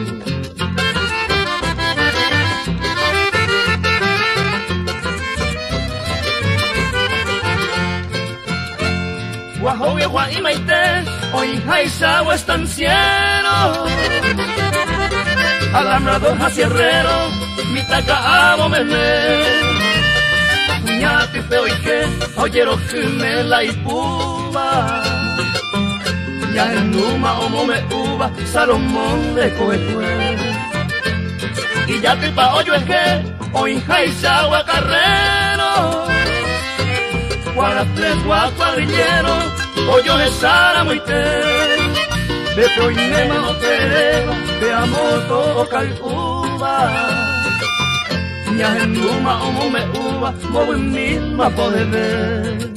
Guajo viejo y maite, hoy jaizagua estanciero. Alambrador jacierrero, mi taca amo meme. Puñate y peo y que, oyero que me la ipuba. Ya en Numa o Mome Uva, Salomón de Coetue. Y ya te pa' hoyo es que, hoy Jaizagua Carrero. Guarastres Guacuadrillero, hoyo de Sara Moite. De Proinema o Tereba, de Amoto o Calcuba. Ya en Numa o Mome Uva, como en misma poder ver.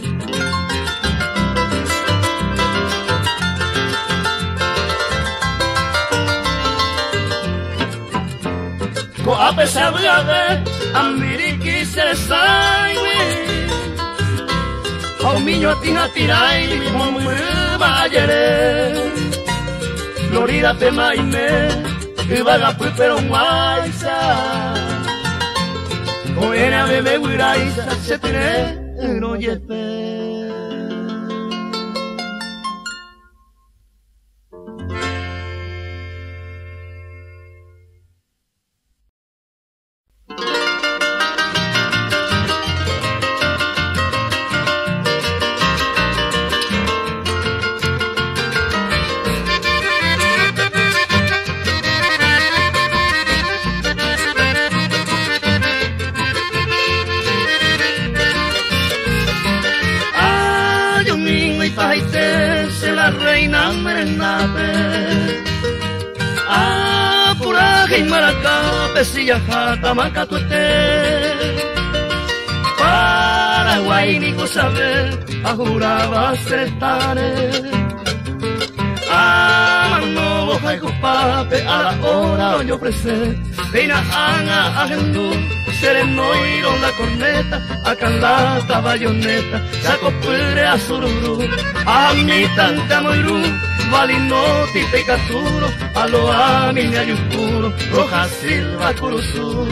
Ko a pesar de Amiriki se sangre Ao miño a ti a tirai mo muy bayere Florida te maime que vaga pues pero maisa Ko era bebé guiraisa se tiene no yepe se la reina merendape Apuraje y Maracape Silla jata macatuete Paraguay ni saber ajuraba sertare Manobo jaico pape a la hora yo presé Reina Ana agendú sereno y la corneta, a calata bayoneta, saco pure a sururu, a mi tanta moirú, valinoti pecaturo, a lo a mi ayucuro, roja silva curuzú.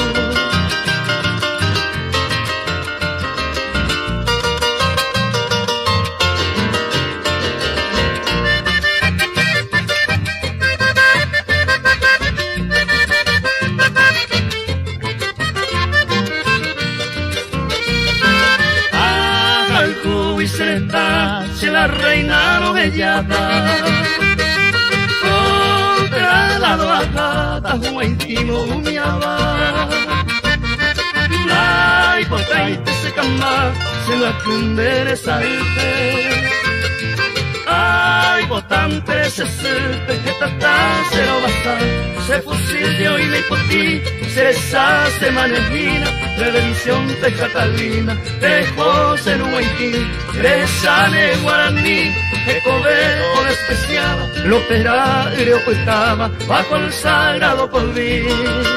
Se la reina no bellata contra la doajata juaintimo humiaba la hipotaite se cama se la cundere salte ay votante se sepe que tata se lo basta se fusil de hoy me potí se deshace manejina Redención de Catalina, de José Nuaití, de Sane Guaraní, de Cobejo despreciaba, lo opera y le ocultaba bajo el sagrado polvín.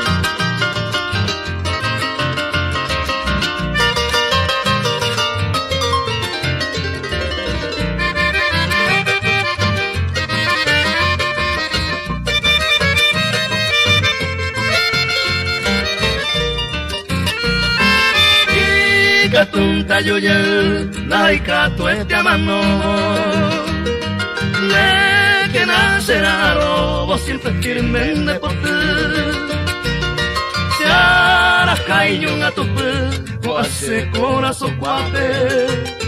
Tunta yoyel, laikato este amano Le que nacerá lobo siempre firme de poder Se hará cañón a tu pe, o hace corazón guape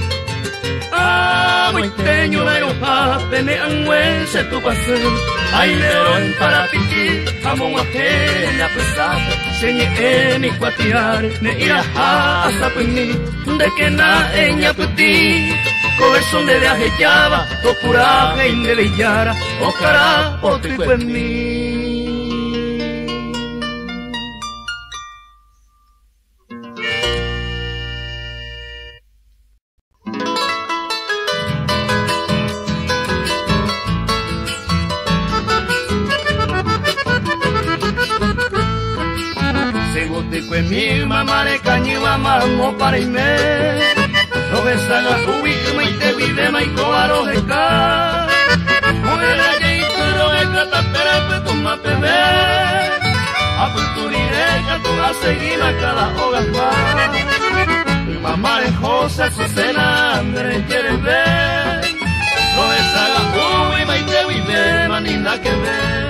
Amoiteño la erojape, me anhuese tu paseo Ay león para piti, amon ajena pesada Señe mi cuatiar, ne iraja hasta pues mí De que na eña puti, corazón de viaje llava, tu coraje y de villara, o cara, o tu en mí. Mi mamá de caño mamá mo para irme lo que salga ubi y te vive mai coaro de ca mujer allí pero es plata pero tu mate ve a culturire que tú a seguir a cada hogar mi mamá de José Susana Andrés quiere ver lo que salga ubi y te vive manina que ve.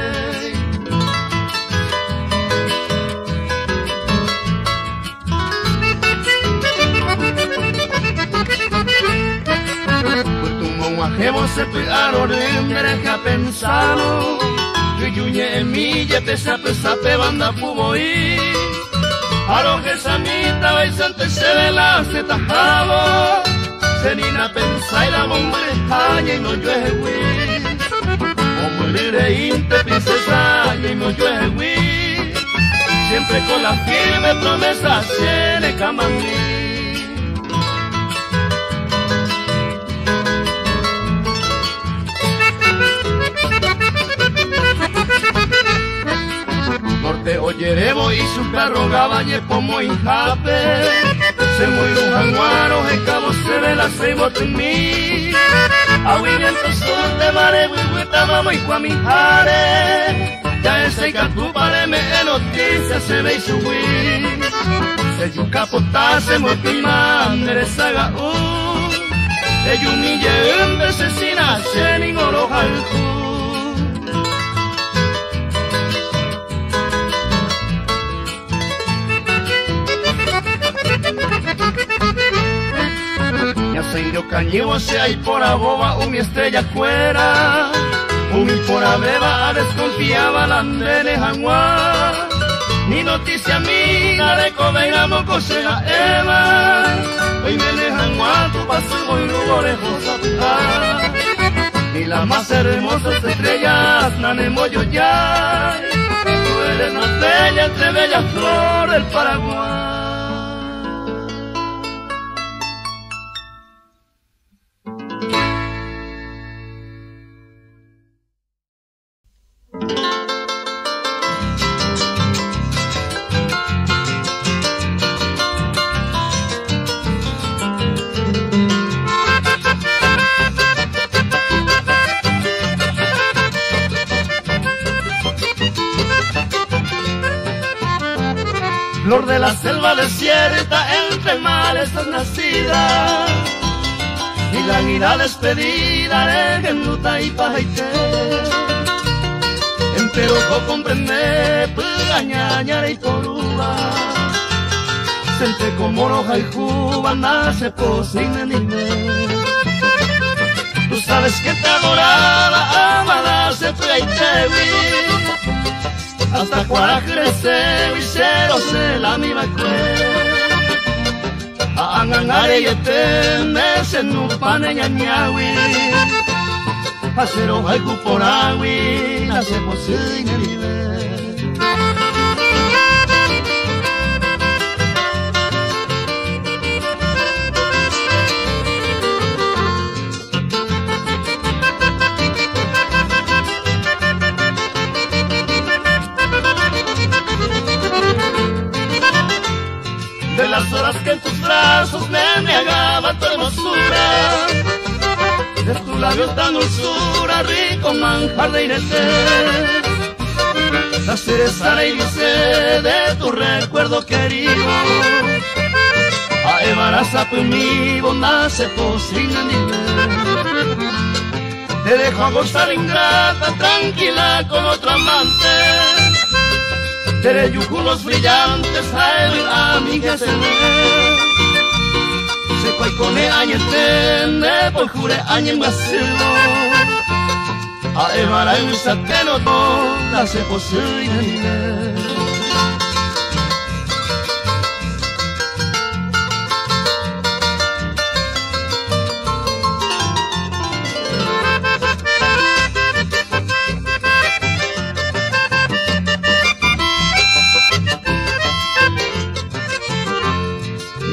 Hemos separado de que ha pensado que yuñe en mí ya pesa pe banda pubo y a lo que samita vais antes se ve la se tajado se nina pensa y la bomba y no llueve como el reinte princesa y no llueve siempre con la firme promesa tiene camamí. Oyeremos y su carro gabañe como injape se muy lujanguaro el cabo se ve la ceibo en mí a viviendo sur de mare buigueta vamos y cuamijare ya ese catu pareme en noticias se ve y subir se yuca potase motima merezaga se yumille en vecina se ni oroja el cu. Yo cañivo se hay por a boba mi estrella fuera mi por a beba desconfiaba la andene jaguar ni noticia mina de covega moco sea Eva hoy me dejan tu paso y luego lejos y las más hermosas estrellas nanemo yo ya tú eres más bella entre bellas flores del Paraguay. Flor de la selva desierta, entre males has nacida, y la guida despedida de Genuta y Pajaité. Entero co comprende, Pugañañara y Coruba, Sente como roja y juba, nace posine nime. Tú sabes que te adoraba, amada se fue y te vi. Hasta cuara crece y cero se la misma cue angangare y eteme se no pane ñañawi acero hay cuporawi nace posine libre. De las horas que en tus brazos me embriagaba tu hermosura, de tus labios tan dulzura, rico manjar de irete, la cereza y dice de tu recuerdo querido, a embaraza por mi bondad se posina te dejo a gozar ingrata, tranquila con otro amante. Tere yuculos brillantes, a mi que se ve. Se cualcone añetene, por jure añen vacilo. A evara en sateno toda se posible.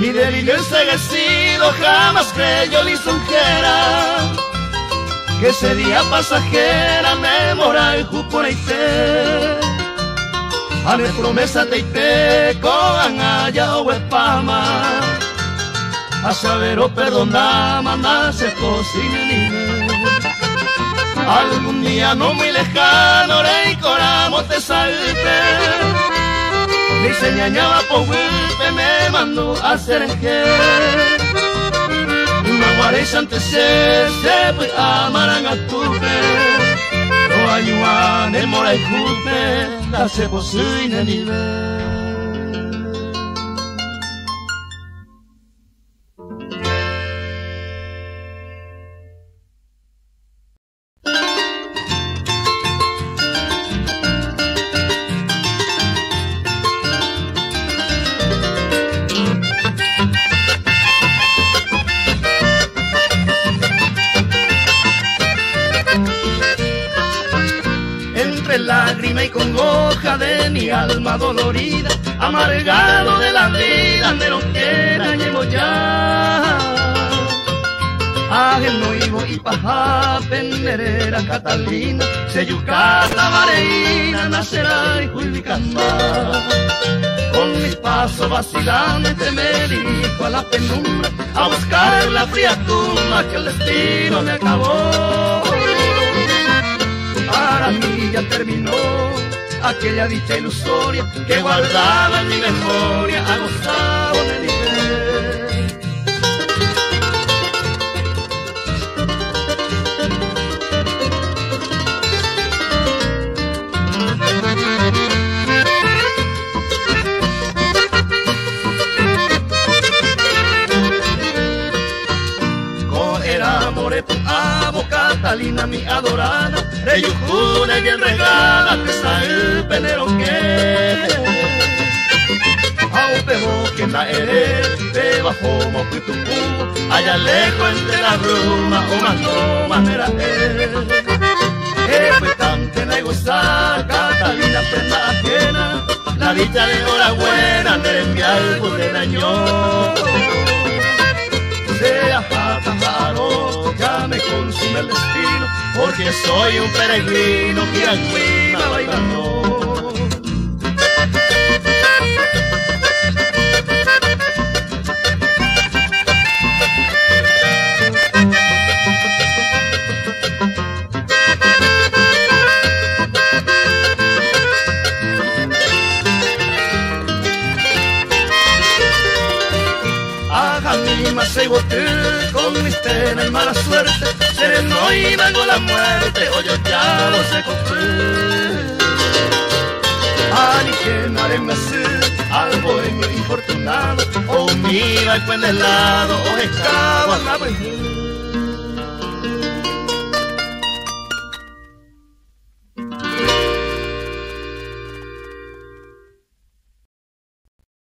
Mi delirio enseguecido jamás creyó lisonjera, que sería pasajera memora el juporeite. Ane promesa teite con allá o espama, a saber o perdonar mandarse posible. Algún día no muy lejano rey coramo te salte, mi señañaba por huilpe me mandó a serenge. Maguares antes se pues amaran a tupe, no ayuan el mora y jupe, la se posine nivel. Lágrima y congoja de mi alma dolorida, amargado de la vida, me lo quiera llevo ya. Ajeno ibo y paja, penderera Catalina, se yucata vareina, nacerá y juibicamba. Con mis pasos vacilantes me dirijo a la penumbra, a buscar la fría tumba que el destino me acabó. Para mí ya terminó aquella dicha ilusoria que guardaba en mi memoria, a gozado de mi fe. Amo Catalina mi adorada, reyujuna y bien regada, te el penero que aún pego que la eres, te bajo moco y tu cubo, allá lejos entre la bruma, o más no manera pues tante la gozar, Catalina prenda ajena, la dicha de enhorabuena, de mi árbol de daño. Sea pájaro, ya me consume el destino, porque soy un peregrino que anguima bailando. Se boté con mis penas y mala suerte, sereno y vengo la muerte, hoy yo ya lo sé coger. Ani que me hace al bohemio infortunado, o mira el buen helado, o